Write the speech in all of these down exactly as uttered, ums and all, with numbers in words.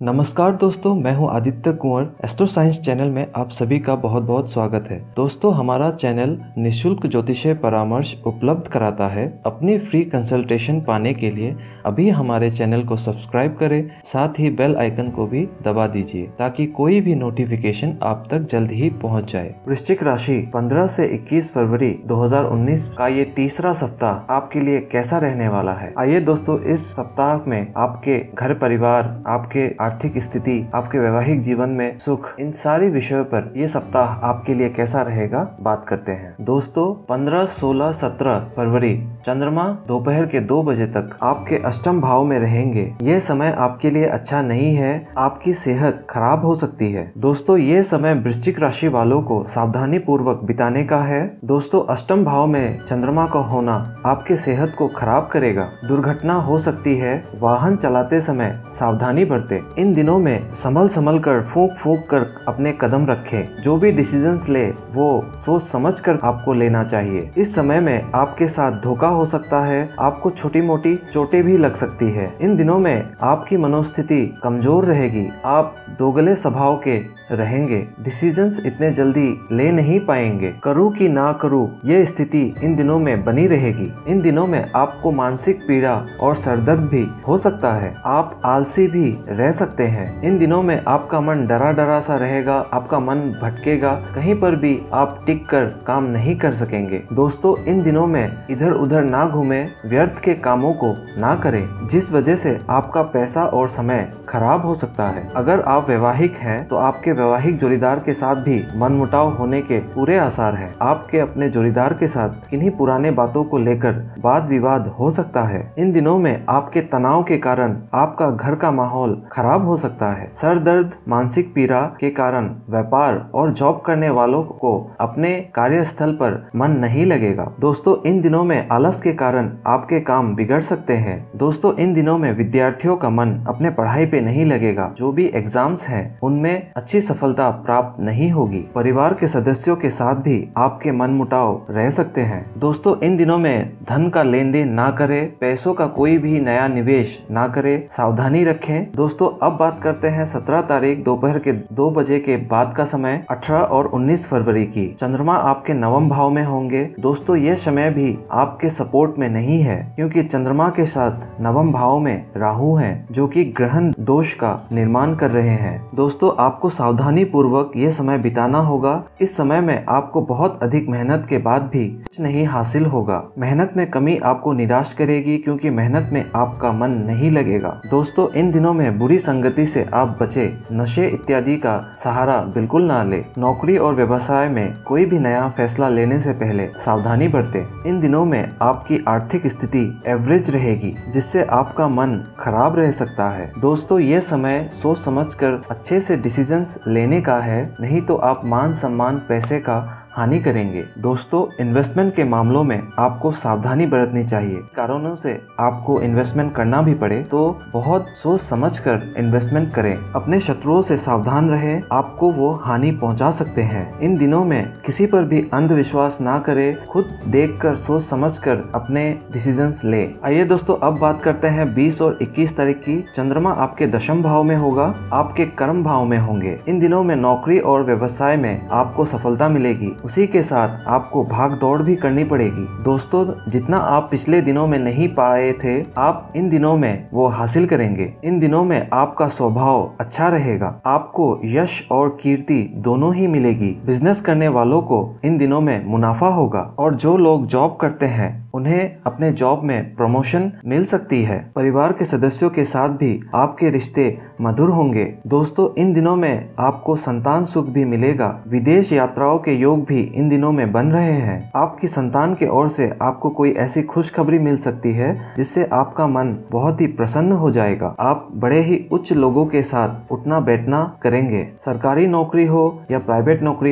नमस्कार दोस्तों, मैं हूं Aditya Kunwar. Astro science channel में आप सभी का बहुत बहुत स्वागत है। दोस्तों, हमारा चैनल निशुल्क ज्योतिषीय परामर्श उपलब्ध कराता है। अपनी फ्री कंसल्टेशन पाने के लिए अभी हमारे चैनल को सब्सक्राइब करें, साथ ही बेल आइकन को भी दबा दीजिए ताकि कोई भी नोटिफिकेशन आप तक जल्द ही पहुंच जाए। वृश्चिक राशि पंद्रह से इक्कीस फरवरी दो हज़ार उन्नीस का ये तीसरा सप्ताह आपके लिए कैसा रहने वाला है। आइए दोस्तों, इस सप्ताह में आपके घर परिवार, आपके आर्थिक स्थिति, आपके वैवाहिक जीवन में सुख, इन सारी विषयों पर ये सप्ताह आपके लिए कैसा रहेगा बात करते हैं। दोस्तों, पंद्रह, सोलह, सत्रह फरवरी चंद्रमा दोपहर के दो बजे तक आपके अष्टम भाव में रहेंगे। ये समय आपके लिए अच्छा नहीं है, आपकी सेहत खराब हो सकती है। दोस्तों, ये समय वृश्चिक राशि वालों को सावधानी पूर्वक बिताने का है। दोस्तों, अष्टम भाव में चंद्रमा का होना आपके सेहत को खराब करेगा। दुर्घटना हो सकती है। वाहन चलाते समय सावधानी बरतें। इन दिनों में संभल संभल कर, फूंक फूंक कर अपने कदम रखें। जो भी डिसीजंस ले वो सोच समझ कर आपको लेना चाहिए। इस समय में आपके साथ धोखा हो सकता है, आपको छोटी मोटी चोटें भी लग सकती है। इन दिनों में आपकी मनोस्थिति कमजोर रहेगी, आप दोगले स्वभाव के रहेंगे, डिसीजंस इतने जल्दी ले नहीं पाएंगे। करूँ कि ना करूँ, ये स्थिति इन दिनों में बनी रहेगी। इन दिनों में आपको मानसिक पीड़ा और सरदर्द भी हो सकता है। आप आलसी भी रह सकते हैं। इन दिनों में आपका मन डरा डरा सा रहेगा, आपका मन भटकेगा, कहीं पर भी आप टिक कर काम नहीं कर सकेंगे। दोस्तों, इन दिनों में इधर उधर ना घूमें, व्यर्थ के कामों को ना करें, जिस वजह से आपका पैसा और समय खराब हो सकता है। अगर आप वैवाहिक हैं तो आपके वैवाहिक जोड़ीदार के साथ भी मनमुटाव होने के पूरे आसार हैं। आपके अपने जोड़ीदार के साथ किन्हीं पुराने बातों को लेकर वाद विवाद हो सकता है। इन दिनों में आपके तनाव के कारण आपका घर का माहौल खराब हो सकता है। सर दर्द, मानसिक पीड़ा के कारण व्यापार और जॉब करने वालों को अपने कार्यस्थल पर मन नहीं लगेगा। दोस्तों, इन दिनों में आलस के कारण आपके काम बिगड़ सकते हैं। दोस्तों, इन दिनों में विद्यार्थियों का मन अपने पढ़ाई पे नहीं लगेगा। जो भी एग्जाम्स हैं उनमें अच्छी सफलता प्राप्त नहीं होगी। परिवार के सदस्यों के साथ भी आपके मनमुटाव रह सकते हैं। दोस्तों, इन दिनों में धन का लेन देन ना करें, पैसों का कोई भी नया निवेश ना करें, सावधानी रखें। दोस्तों, अब बात करते हैं सत्रह तारीख दोपहर के दो बजे के बाद का समय, अठारह और उन्नीस फरवरी की। चंद्रमा आपके नवम भाव में होंगे। दोस्तों, ये समय भी आपके सपोर्ट में नहीं है, क्योंकि चंद्रमा के साथ नवम भाव में राहु हैं, जो कि ग्रहण दोष का निर्माण कर रहे हैं। दोस्तों, आपको सावधानी पूर्वक ये समय बिताना होगा। इस समय में आपको बहुत अधिक मेहनत के बाद भी कुछ नहीं हासिल होगा। मेहनत में कमी आपको निराश करेगी, क्योंकि मेहनत में आपका मन नहीं लगेगा। दोस्तों, इन दिनों में बुरी संगति से आप बचे, नशे इत्यादि का सहारा बिल्कुल ना ले। नौकरी और व्यवसाय में कोई भी नया फैसला लेने से पहले सावधानी बरतें। इन दिनों में आपकी आर्थिक स्थिति एवरेज रहेगी, जिससे आपका मन खराब रह सकता है। दोस्तों, ये समय सोच समझकर अच्छे से डिसीजंस लेने का है, नहीं तो आप मान सम्मान, पैसे का हानि करेंगे। दोस्तों, इन्वेस्टमेंट के मामलों में आपको सावधानी बरतनी चाहिए। कारणों से आपको इन्वेस्टमेंट करना भी पड़े तो बहुत सोच समझकर इन्वेस्टमेंट करें। अपने शत्रुओं से सावधान रहें, आपको वो हानि पहुंचा सकते हैं। इन दिनों में किसी पर भी अंधविश्वास ना करें, खुद देखकर सोच समझकर अपने डिसीजंस ले। आइए दोस्तों, अब बात करते हैं बीस और इक्कीस तारीख की। चंद्रमा आपके दशम भाव में होगा, आपके कर्म भाव में होंगे। इन दिनों में नौकरी और व्यवसाय में आपको सफलता मिलेगी, उसी के साथ आपको भाग दौड़ भी करनी पड़ेगी। दोस्तों, जितना आप पिछले दिनों में नहीं पाए थे, आप इन दिनों में वो हासिल करेंगे। इन दिनों में आपका स्वभाव अच्छा रहेगा, आपको यश और कीर्ति दोनों ही मिलेगी। बिजनेस करने वालों को इन दिनों में मुनाफा होगा, और जो लोग जॉब करते हैं उन्हें अपने जॉब में प्रमोशन मिल सकती है। परिवार के सदस्यों के साथ भी आपके रिश्ते मधुर होंगे। दोस्तों, इन दिनों में आपको संतान सुख भी मिलेगा। विदेश यात्राओं के योग भी इन दिनों में बन रहे हैं। आपकी संतान के ओर से आपको कोई ऐसी खुशखबरी मिल सकती है जिससे आपका मन बहुत ही प्रसन्न हो जाएगा। आप बड़े ही उच्च लोगों के साथ उठना बैठना करेंगे। सरकारी नौकरी हो या प्राइवेट नौकरी हो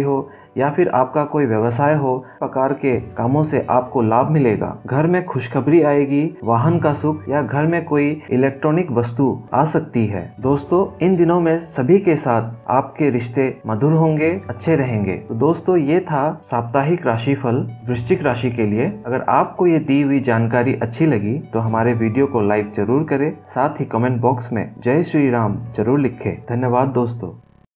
या फिर आपका कोई व्यवसाय हो, प्रकार के कामों से आपको लाभ मिलेगा। घर में खुशखबरी आएगी, वाहन का सुख या घर में कोई इलेक्ट्रॉनिक वस्तु आ सकती है। दोस्तों, इन दिनों में सभी के साथ आपके रिश्ते मधुर होंगे, अच्छे रहेंगे। तो दोस्तों, ये था साप्ताहिक राशिफल वृश्चिक राशि के लिए। अगर आपको ये दी हुई जानकारी अच्छी लगी तो हमारे वीडियो को लाइक जरूर करें, साथ ही कमेंट बॉक्स में जय श्री राम जरूर लिखें। धन्यवाद दोस्तों।